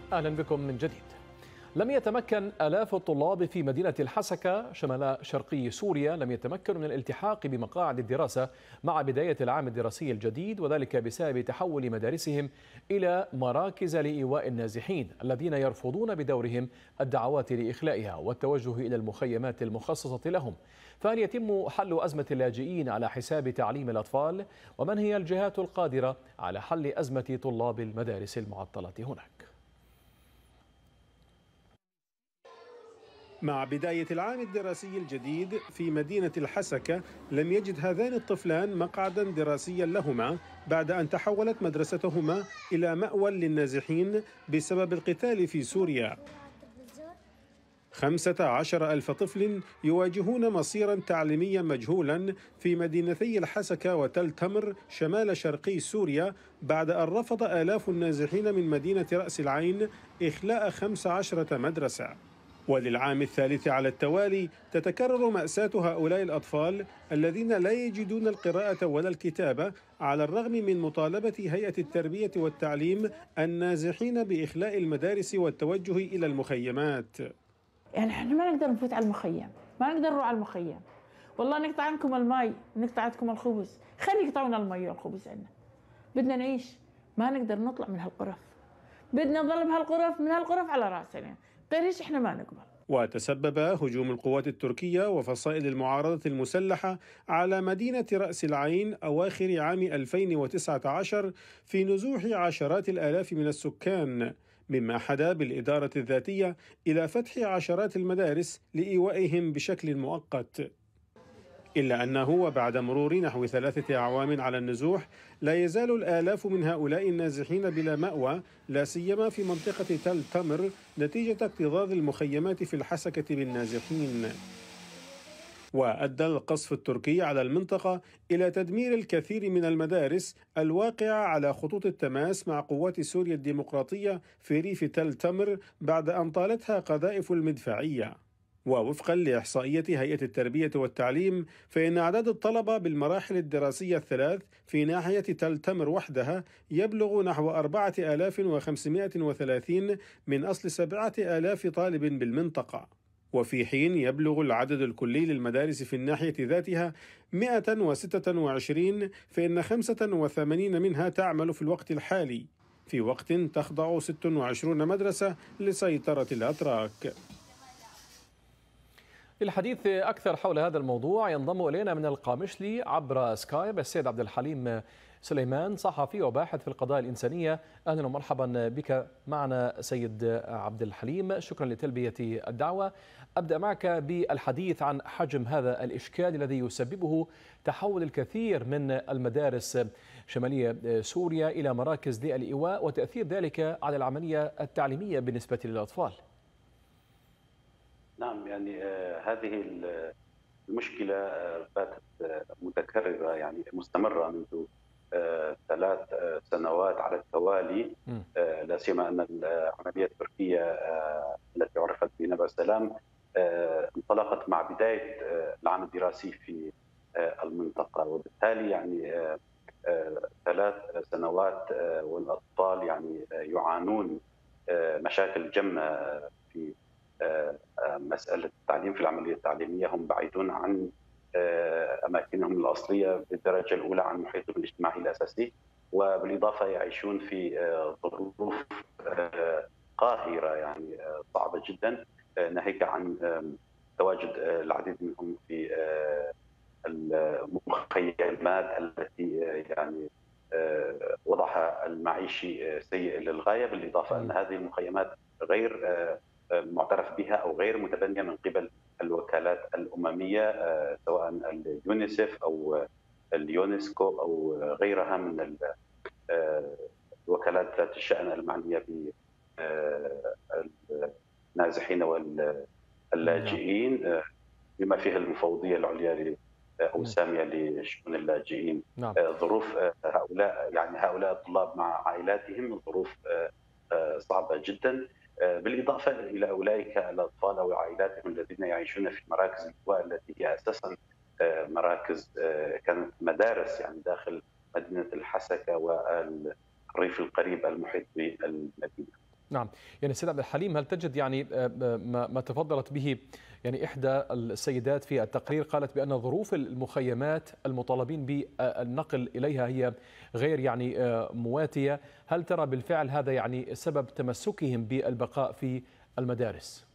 أهلا بكم من جديد. لم يتمكن آلاف الطلاب في مدينة الحسكة شمال شرقي سوريا من الالتحاق بمقاعد الدراسة مع بداية العام الدراسي الجديد، وذلك بسبب تحول مدارسهم إلى مراكز لإيواء النازحين الذين يرفضون بدورهم الدعوات لإخلائها والتوجه إلى المخيمات المخصصة لهم. فهل يتم حل أزمة اللاجئين على حساب تعليم الأطفال؟ ومن هي الجهات القادرة على حل أزمة طلاب المدارس المعطلة هناك؟ مع بداية العام الدراسي الجديد في مدينة الحسكة، لم يجد هذان الطفلان مقعدا دراسيا لهما بعد أن تحولت مدرستهما إلى مأوى للنازحين بسبب القتال في سوريا. 15,000 طفل يواجهون مصيرا تعليميا مجهولا في مدينتي الحسكة وتل تمر شمال شرقي سوريا بعد أن رفض آلاف النازحين من مدينة رأس العين إخلاء 15 مدرسة. وللعام الثالث على التوالي تتكرر مأساة هؤلاء الأطفال الذين لا يجدون القراءة ولا الكتابة على الرغم من مطالبة هيئة التربية والتعليم النازحين بإخلاء المدارس والتوجه إلى المخيمات. يعني احنا ما نقدر نفوت على المخيم، ما نقدر نروح على المخيم، والله نقطع عنكم المي، نقطع عنكم الخبز، خلي يقطعونا المي والخبز عنا. بدنا نعيش، ما نقدر نطلع من هالقرف، بدنا نظل بهالقرف من هالقرف على راسنا، غيرش احنا ما نقبل. وتسبب هجوم القوات التركية وفصائل المعارضة المسلحة على مدينة رأس العين أواخر عام 2019 في نزوح عشرات الآلاف من السكان، مما حدا بالإدارة الذاتية إلى فتح عشرات المدارس لإيوائهم بشكل مؤقت. إلا أنه وبعد مرور نحو 3 أعوام على النزوح لا يزال الآلاف من هؤلاء النازحين بلا مأوى، لا سيما في منطقة تل تمر نتيجة اكتظاظ المخيمات في الحسكة بالنازحين. وأدى القصف التركي على المنطقة إلى تدمير الكثير من المدارس الواقعة على خطوط التماس مع قوات سوريا الديمقراطية في ريف تل تمر بعد أن طالتها قذائف المدفعية. ووفقا لإحصائية هيئة التربية والتعليم، فإن أعداد الطلبة بالمراحل الدراسية الثلاث في ناحية تل تمر وحدها يبلغ نحو 4530 من أصل 7000 طالب بالمنطقة، وفي حين يبلغ العدد الكلي للمدارس في الناحية ذاتها 126، فإن 85 منها تعمل في الوقت الحالي، في وقت تخضع 26 مدرسة لسيطرة الأتراك. للحديث أكثر حول هذا الموضوع ينضم إلينا من القامشلي عبر سكايب السيد عبد الحليم سليمان، صحفي وباحث في القضايا الإنسانية. أهلا ومرحبا بك معنا سيد عبد الحليم، شكرا لتلبية الدعوة. أبدأ معك بالحديث عن حجم هذا الإشكال الذي يسببه تحول الكثير من المدارس شمالية سوريا إلى مراكز للإيواء وتأثير ذلك على العملية التعليمية بالنسبة للأطفال. نعم، يعني هذه المشكلة باتت متكررة، يعني مستمرة منذ 3 سنوات على التوالي، لا سيما أن العملية التركية التي عرفت بنبع السلام انطلقت مع بداية العام الدراسي في المنطقة، وبالتالي يعني 3 سنوات والأطفال يعني يعانون مشاكل جمة في مسألة التعليم. في العملية التعليمية هم بعيدون عن أماكنهم الأصلية بالدرجة الأولى عن محيطهم الاجتماعي الأساسي، وبالإضافة يعيشون في ظروف قاهرة يعني صعبة جدا، ناهيك عن تواجد العديد منهم في المخيمات التي يعني وضعها المعيشي سيء للغاية، بالإضافة أن هذه المخيمات غير معترف بها أو غير متبنية من قبل الوكالات الأممية، سواء اليونيسف أو اليونسكو أو غيرها من الوكالات ذات الشأن المعنية بالنازحين واللاجئين، بما فيها المفوضية العليا أو السامية لشؤون اللاجئين. ظروف هؤلاء الطلاب مع عائلاتهم ظروف صعبة جدا، بالإضافة إلى أولئك الأطفال أو عائلاتهم الذين يعيشون في مراكز الإيواء التي هي أساسا مراكز كانت مدارس يعني داخل مدينة الحسكة والريف القريب المحيط بالمدينة. نعم، يعني سيد عبد الحليم، هل تجد يعني ما تفضلت به يعني إحدى السيدات في التقرير، قالت بأن ظروف المخيمات المطالبين بالنقل إليها هي غير يعني مواتية، هل ترى بالفعل هذا يعني سبب تمسكهم بالبقاء في المدارس؟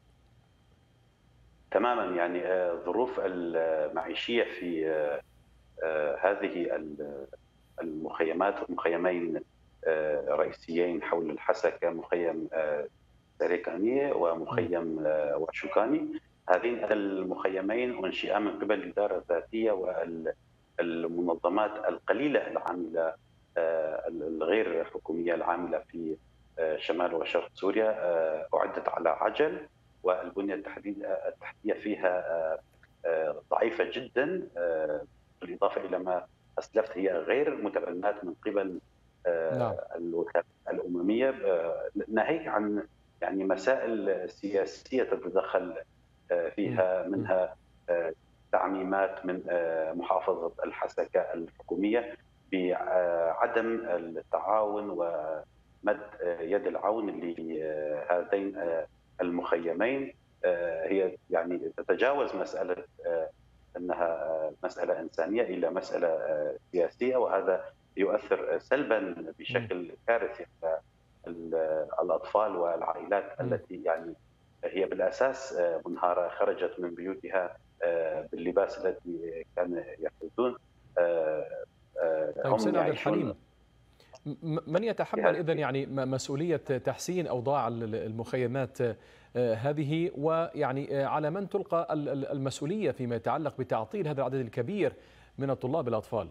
تماما، يعني الظروف المعيشية في هذه المخيمات، مخيمين رئيسيين حول الحسكة، مخيم سريكانية ومخيم واشوكاني. هذين المخيمين أنشئا من قبل الإدارة الذاتية والمنظمات القليلة العاملة الغير حكومية العاملة في شمال وشرق سوريا. أعدت على عجل، والبنية التحتية فيها ضعيفة جدا، بالإضافة إلى ما أسلفت هي غير متبنات من قبل الوكالات الأممية، ناهيك عن يعني مسائل سياسية تتدخل فيها، منها تعميمات من محافظة الحسكة الحكومية بعدم التعاون ومد يد العون لهذين المخيمين. هي يعني تتجاوز مسألة أنها مسألة إنسانية إلى مسألة سياسية، وهذا يؤثر سلبا بشكل كارثي على الأطفال والعائلات التي يعني هي بالأساس منهارة، خرجت من بيوتها باللباس الذي كان يحتاجون. طيب سيد عبد الحليم، من يتحمل إذن يعني مسؤولية تحسين أوضاع المخيمات هذه، ويعني على من تلقى المسؤولية فيما يتعلق بتعطيل هذا العدد الكبير من الطلاب الأطفال؟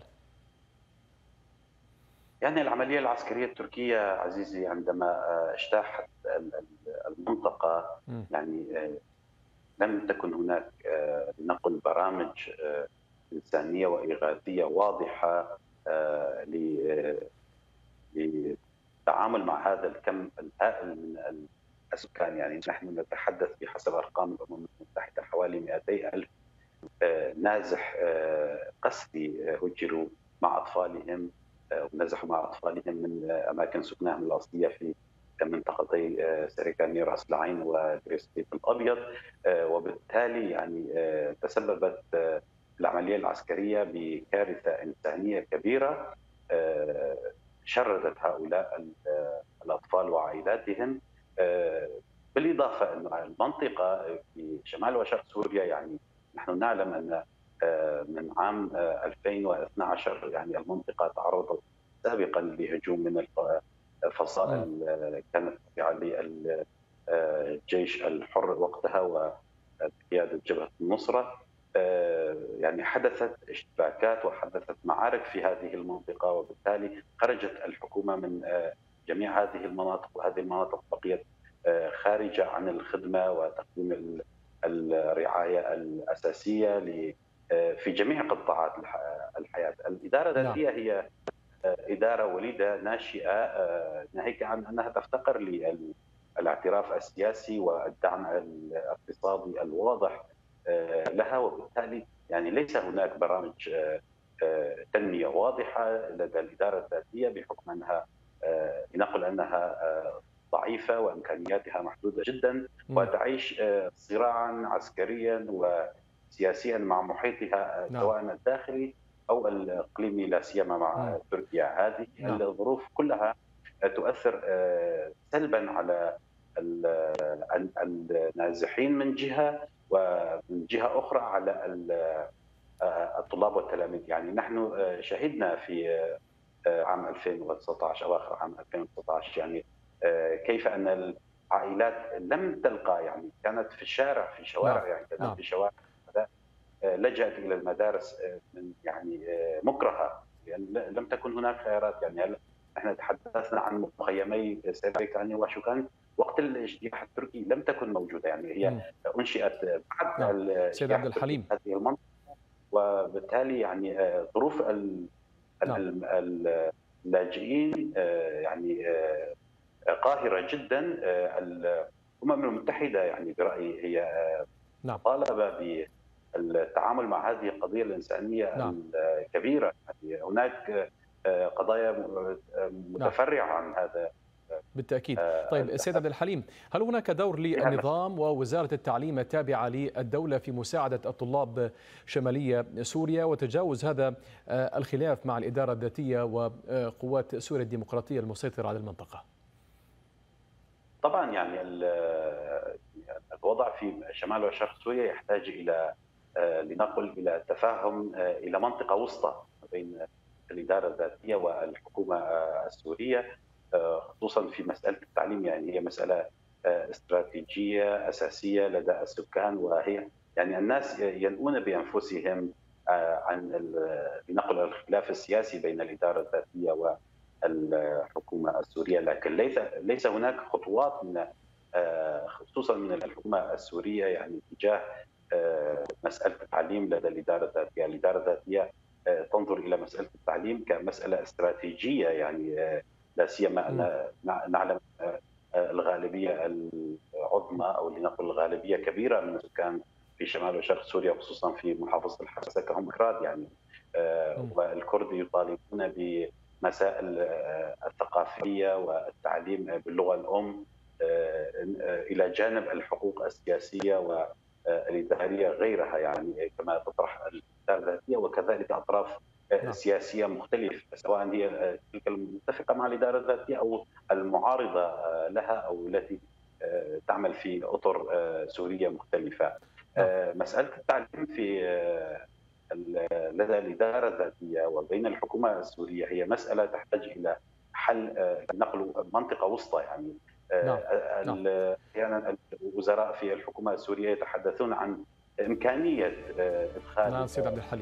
يعني العملية العسكرية التركية عزيزي عندما اجتاحت المنطقة يعني لم تكن هناك لنقل برامج إنسانية وإغاثية واضحة للتعامل مع هذا الكم الهائل من السكان. يعني نحن نتحدث بحسب أرقام الأمم المتحدة حوالي 200,000 نازح قسري هجروا مع أطفالهم ونزحوا مع أطفالهم من أماكن سكنهم الأصلية في منطقتي سريكاني رأس العين وكريسبيت الأبيض، وبالتالي يعني تسببت العملية العسكرية بكارثة إنسانية كبيرة شردت هؤلاء الأطفال وعائلاتهم. بالإضافة أن المنطقة في شمال وشرق سوريا، يعني نحن نعلم أن من عام 2012 يعني المنطقة تعرضت سابقا لهجوم من الفصائل كانت تابعة للجيش الحر وقتها وقيادة جبهة النصرة. يعني حدثت اشتباكات وحدثت معارك في هذه المنطقة، وبالتالي خرجت الحكومة من جميع هذه المناطق، وهذه المناطق بقيت خارجة عن الخدمة وتقديم الرعاية الأساسية في جميع قطاعات الحياة. الإدارة الذاتية هي إدارة وليدة ناشئة، ناهيك عن أنها تفتقر للاعتراف السياسي والدعم الاقتصادي الواضح لها، وبالتالي يعني ليس هناك برامج تنمية واضحة لدى الإدارة الذاتية، بحكم أنها لنقل أنها ضعيفة وإمكانياتها محدودة جدا، وتعيش صراعا عسكريا وسياسيا مع محيطها سواء الداخلي أو الإقليمي، لا سيما مع تركيا. هذه الظروف كلها تؤثر سلبا على النازحين من جهة، ومن جهة أخرى على الطلاب والتلاميذ. يعني نحن شهدنا في عام 2019 أواخر عام 2019 يعني كيف أن العائلات لم تلقى، يعني كانت في الشارع في شوارع، يعني كانت في شوارع لجأت إلى المدارس من يعني مكرهة، يعني لم تكن هناك خيارات. يعني احنا تحدثنا عن مخيمي سريكاني واشوكاني وقت الاجتياح التركي لم تكن موجودة، يعني هي أنشئت بعد سيد عبد الحليم هذه المنطقة، وبالتالي يعني ظروف اللاجئين يعني قاهرة جدا. الأمم المتحدة يعني برأيي هي طالبة بالتعامل مع هذه القضية الإنسانية الكبيرة. يعني هناك قضايا متفرعة عن هذا بالتأكيد. طيب سيد عبد الحليم، هل هناك دور للنظام ووزارة التعليم التابعة للدولة في مساعدة الطلاب شمالية سوريا وتجاوز هذا الخلاف مع الإدارة الذاتية وقوات سوريا الديمقراطية المسيطرة على المنطقة؟ طبعا يعني الوضع في شمال وشرق سوريا يحتاج إلى لنقل إلى تفاهم إلى منطقة وسطى بين الإدارة الذاتية والحكومة السورية، خصوصا في مسألة التعليم. يعني هي مسألة استراتيجية أساسية لدى السكان، وهي يعني الناس ينؤون بأنفسهم عن نقل الخلاف السياسي بين الإدارة الذاتية والحكومة السورية، لكن ليس هناك خطوات من خصوصا من الحكومة السورية يعني تجاه مسألة التعليم لدى الإدارة الذاتية. الإدارة الذاتية تنظر إلى مسألة التعليم كمسألة استراتيجية، يعني لا سيما نعلم الغالبية العظمى أو لنقل الغالبية كبيرة من السكان في شمال وشرق سوريا خصوصا في محافظة الحسكة هم كرد يعني، والكرد يطالبون بمسائل الثقافية والتعليم باللغة الأم إلى جانب الحقوق السياسية والإدارية غيرها، يعني كما تطرح الإدارة الذاتية وكذلك أطراف سياسية مختلفة سواء هي تلك المتفقة مع الإدارة الذاتية أو المعارضة لها أو التي تعمل في أطر سورية مختلفة. مسألة التعليم في لدى الإدارة الذاتية وبين الحكومة السورية هي مسألة تحتاج إلى حل نقل منطقة وسطى، يعني أحيانا الوزراء في الحكومة السورية يتحدثون عن إمكانية إدخال سيد عبد الحليم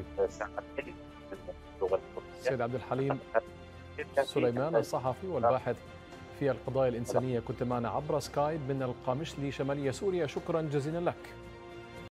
سيد عبد الحليم سليمان الصحفي والباحث في القضايا الإنسانية، كنت معنا عبر سكايب من القامشلي شمالية سوريا، شكرا جزيلا لك.